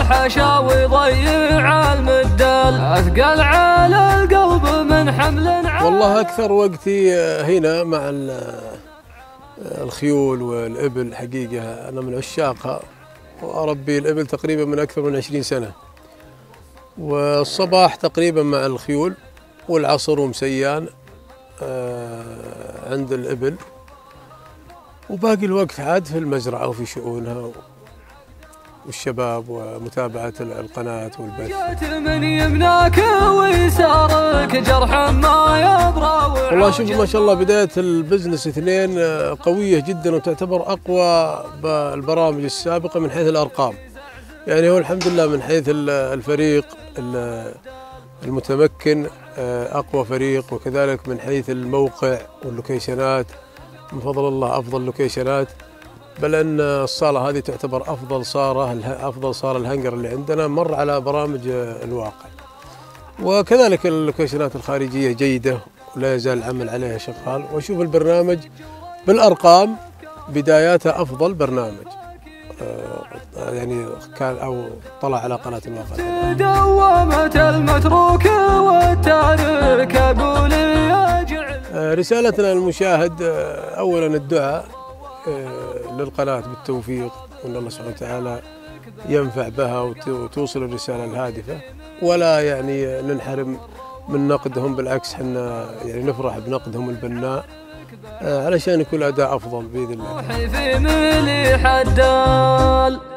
حشا ويضيع المدال، أثقل على القلب من حمل والله أكثر وقتي هنا مع الخيول والإبل. حقيقة أنا من عشاقها وأربي الإبل تقريبا من أكثر من 20 سنة، والصباح تقريبا مع الخيول، والعصر ومسيان عند الإبل، وباقي الوقت عاد في المزرعة وفي شؤونها والشباب ومتابعة القناة والبث. من يمناك ويسارك جرح ما يبرى. والله شوف ما شاء الله بداية البزنس اثنين قوية جدا، وتعتبر أقوى بالبرامج السابقة من حيث الأرقام. يعني هو الحمد لله من حيث الفريق المتمكن أقوى فريق، وكذلك من حيث الموقع واللوكيشنات من فضل الله أفضل لوكيشنات، بل أن الصالة هذه تعتبر أفضل صالة الهنجر اللي عندنا مر على برامج الواقع. وكذلك اللوكيشنات الخارجية جيدة ولا يزال العمل عليها شغال، وأشوف البرنامج بالأرقام بداياته أفضل برنامج يعني كان أو طلع على قناة الواقع. دوامة المتروك والتارك أقول رسالتنا للمشاهد أولا الدعاء للقناة بالتوفيق، وأن الله سبحانه وتعالى ينفع بها وتوصل الرسالة الهادفة، ولا يعني ننحرم من نقدهم، بالعكس حنا يعني نفرح بنقدهم البناء علشان يكون الأداء أفضل بإذن الله.